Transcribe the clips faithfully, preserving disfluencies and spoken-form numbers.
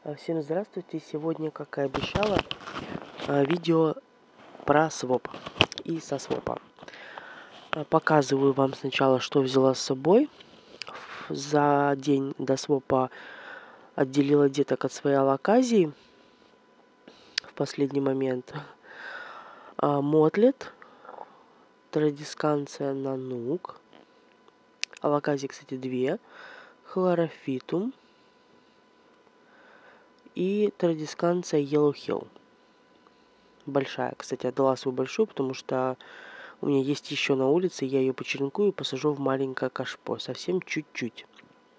Всем здравствуйте! Сегодня, как и обещала, видео про своп и со свопа. Показываю вам сначала, что взяла с собой. За день до свопа отделила деток от своей алоказии в последний момент. Мотлет, традисканция нанук, алоказии, кстати, две, хлорофитум и традисканция Yellow Hill. Большая, кстати, отдала свою большую, потому что у меня есть еще на улице, я ее почеренкую и посажу в маленькое кашпо, совсем чуть-чуть.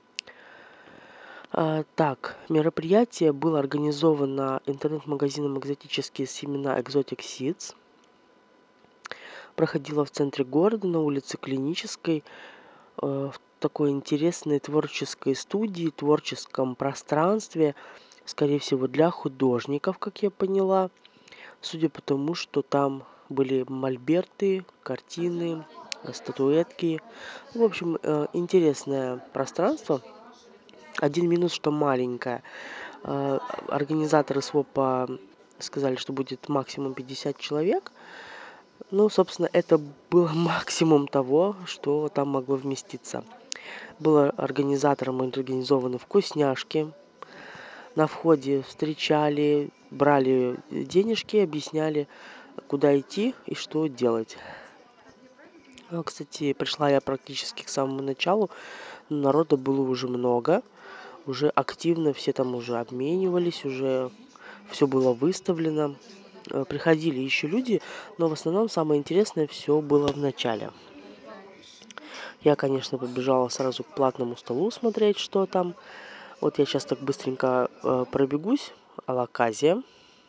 А, так, мероприятие было организовано интернет-магазином «Экзотические семена Exotic Seeds». Проходило в центре города, на улице Клинической, в такой интересной творческой студии, творческом пространстве, скорее всего, для художников, как я поняла, судя по тому, что там были мольберты, картины, статуэтки. В общем, интересное пространство. Один минус, что маленькое. Организаторы свопа сказали, что будет максимум пятьдесят человек. Ну, собственно, это был максимум того, что там могло вместиться. Было организатором организованы вкусняшки. На входе встречали, брали денежки, объясняли, куда идти и что делать. Кстати, пришла я практически к самому началу. Народа было уже много. Уже активно все там уже обменивались, уже все было выставлено. Приходили еще люди, но в основном самое интересное все было в начале. Я, конечно, побежала сразу к платному столу смотреть, что там. Вот я сейчас так быстренько э, пробегусь. Алоказия.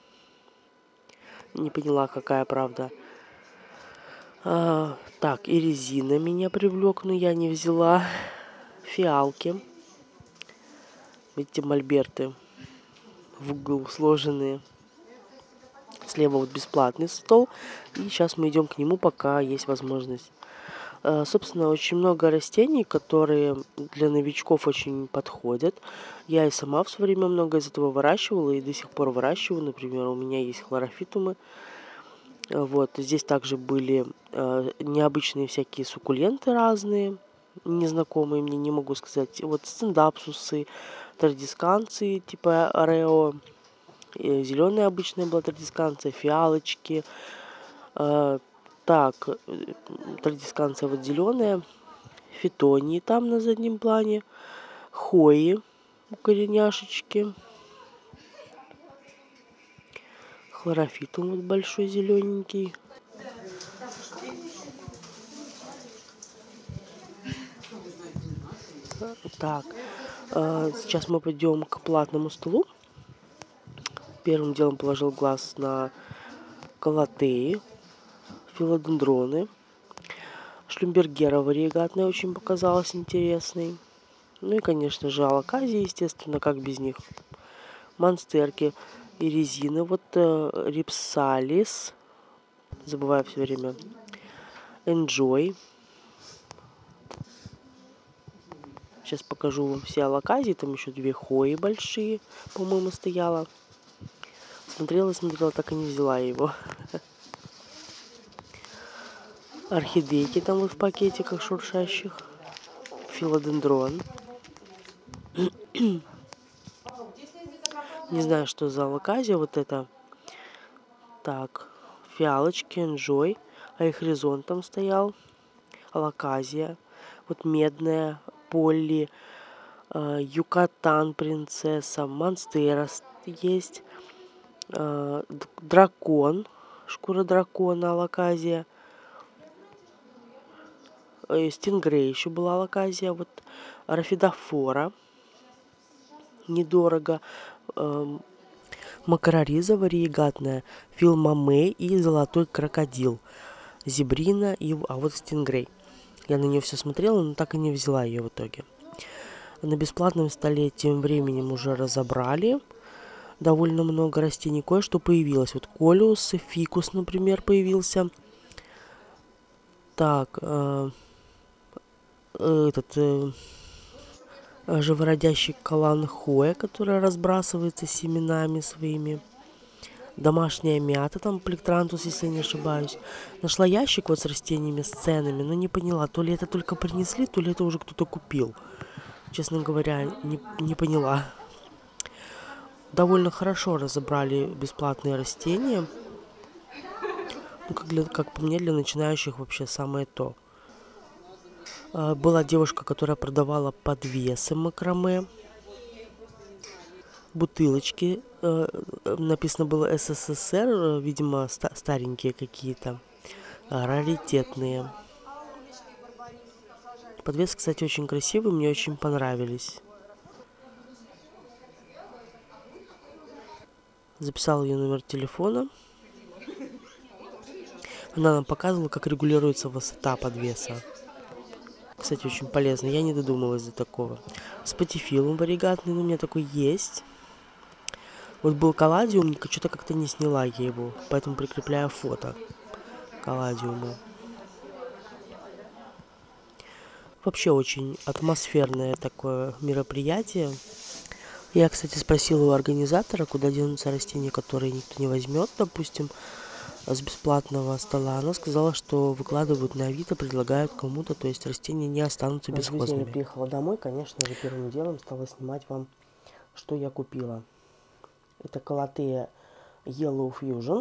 Не поняла, какая правда. А, так, и резина меня привлек, но я не взяла. Фиалки. Видите, мольберты в угол сложенные. Слева вот бесплатный стол. И сейчас мы идем к нему, пока есть возможность. Собственно, очень много растений, которые для новичков очень подходят. Я и сама в свое время много из этого выращивала и до сих пор выращиваю. Например, у меня есть хлорофитумы. Вот. Здесь также были необычные всякие суккуленты разные, незнакомые мне, не могу сказать. Вот стендапсусы, традисканции типа орео. Зеленая обычная была традисканция, фиалочки. Так, традисканция вот зеленая, фитонии там на заднем плане, хои у кореняшечки, хлорофитум вот большой зелененький. Так, сейчас мы пойдем к платному столу. Первым делом положил глаз на колотеи, филодендроны. Шлюмбергера варигатная очень показалась интересной. Ну и, конечно же, алоказии, естественно, как без них. Монстерки и резины. Вот э, рипсалис. Забываю все время. Enjoy. Сейчас покажу вам все алоказии. Там еще две хои большие, по-моему, стояла. Смотрела, смотрела, так и не взяла его. Орхидейки там вот в пакетиках шуршащих. Филодендрон. Не знаю, что за алоказия вот это. Так, фиалочки, Enjoy. А их резон там стоял. Алоказия. Вот медная, Полли. Э, Юкатан, принцесса. Монстера есть. Э, дракон. Шкура дракона, алоказия. Стингрей еще была алоказия. Вот рафидофора. Недорого. Эм, макрориза варигатная. Филмаме и золотой крокодил. Зебрина и... А вот стингрей. Я на нее все смотрела, но так и не взяла ее в итоге. На бесплатном столе тем временем уже разобрали. Довольно много растений. Кое-что появилось. Вот колиус, фикус, например, появился. Так... Э, этот... Э, живородящий каланхоэ, который разбрасывается семенами своими. Домашняя мята, там плектрантус, если я не ошибаюсь. Нашла ящик вот с растениями, с ценами, но не поняла, то ли это только принесли, то ли это уже кто-то купил. Честно говоря, не, не поняла. Довольно хорошо разобрали бесплатные растения. Ну, как, для, как по мне, для начинающих вообще самое то. А, была девушка, которая продавала подвесы макраме. Бутылочки. Э, написано было СССР, видимо, ста старенькие какие-то. Раритетные. Подвесы, кстати, очень красивые, мне очень понравились. Записала ее номер телефона. Она нам показывала, как регулируется высота подвеса. Кстати, очень полезно. Я не додумалась до такого. Спатифилум варигатный, но у меня такой есть. Вот был калладиум, что-то как-то не сняла я его, поэтому прикрепляю фото калладиуму. Вообще очень атмосферное такое мероприятие. Я, кстати, спросила у организатора, куда денутся растения, которые никто не возьмет, допустим, с бесплатного стола. Она сказала, что выкладывают на Авито, предлагают кому-то, то есть растения не останутся бесхозными. Друзья, я приехала домой, конечно же, первым делом стала снимать вам, что я купила. Это Calathea Yellow Fusion.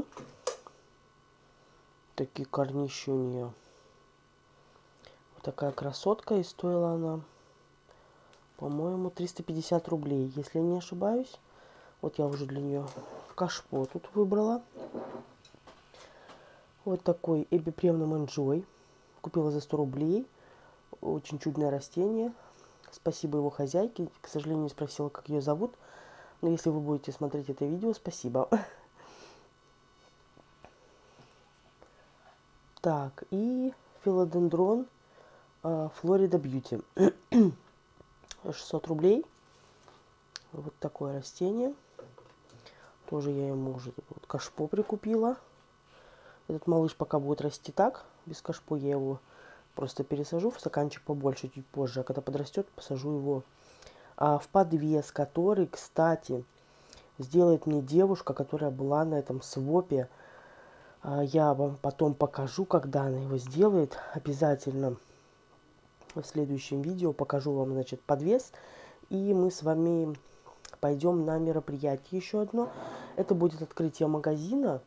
Такие корнища у нее. Вот такая красотка, и стоила она, по-моему, триста пятьдесят рублей, если я не ошибаюсь. Вот я уже для нее кашпо тут выбрала. Вот такой Эбипремнум Enjoy. Купила за сто рублей. Очень чудное растение. Спасибо его хозяйке. К сожалению, не спросила, как ее зовут. Но если вы будете смотреть это видео, спасибо. Так, и филодендрон Флорида Бьюти. шестьсот рублей. Вот такое растение. Тоже я ему уже вот кашпо прикупила. Этот малыш пока будет расти так, без кашпо, я его просто пересажу в стаканчик побольше чуть позже. А когда подрастет, посажу его а, в подвес, который, кстати, сделает мне девушка, которая была на этом свопе. А, я вам потом покажу, когда она его сделает. Обязательно в следующем видео покажу вам, значит, подвес. И мы с вами пойдем на мероприятие еще одно. Это будет открытие магазина.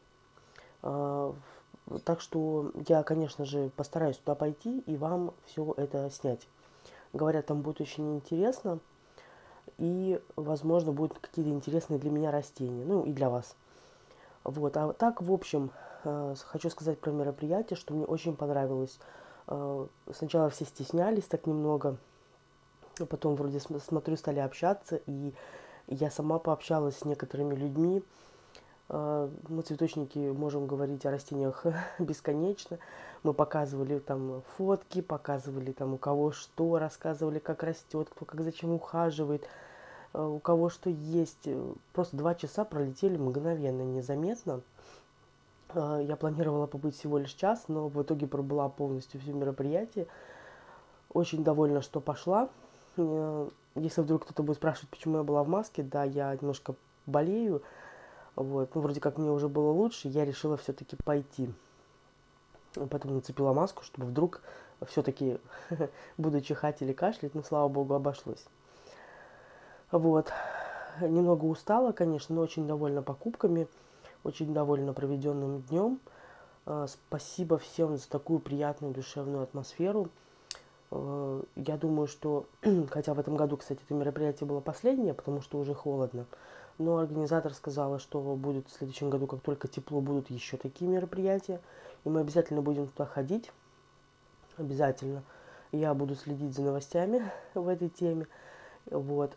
Так что я, конечно же, постараюсь туда пойти и вам все это снять. Говорят, там будет очень интересно. И, возможно, будут какие-то интересные для меня растения. Ну, и для вас. Вот. А так, в общем, хочу сказать про мероприятие, что мне очень понравилось. Сначала все стеснялись так немного. А потом, вроде, смотрю, стали общаться. И я сама пообщалась с некоторыми людьми. Мы, цветочники, можем говорить о растениях бесконечно. Мы показывали там фотки, показывали там у кого что, рассказывали, как растет, кто как зачем ухаживает, у кого что есть. Просто два часа пролетели мгновенно, незаметно. Я планировала побыть всего лишь час, но в итоге пробыла полностью все мероприятие. Очень довольна, что пошла. Если вдруг кто-то будет спрашивать, почему я была в маске, да, я немножко болею. Вот, ну, вроде как мне уже было лучше, я решила все-таки пойти. Потом нацепила маску, чтобы вдруг все-таки буду чихать или кашлять, но, слава богу, обошлось. Вот. Немного устала, конечно, но очень довольна покупками, очень довольна проведенным днем. Спасибо всем за такую приятную душевную атмосферу. Я думаю, что, хотя в этом году, кстати, это мероприятие было последнее, потому что уже холодно, но организатор сказала, что будет в следующем году, как только тепло, будут еще такие мероприятия. И мы обязательно будем туда ходить. Обязательно. Я буду следить за новостями в этой теме. Вот.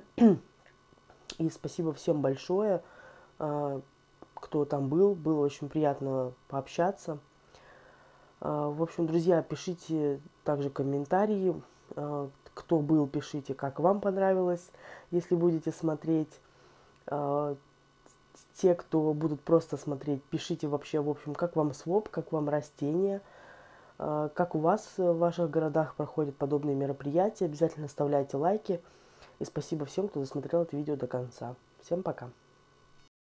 И спасибо всем большое, кто там был. Было очень приятно пообщаться. В общем, друзья, пишите также комментарии. Кто был, пишите, как вам понравилось, если будете смотреть. Те, кто будут просто смотреть, пишите вообще, в общем, как вам своп, как вам растения, как у вас в ваших городах проходят подобные мероприятия. Обязательно оставляйте лайки. И спасибо всем, кто досмотрел это видео до конца. Всем пока.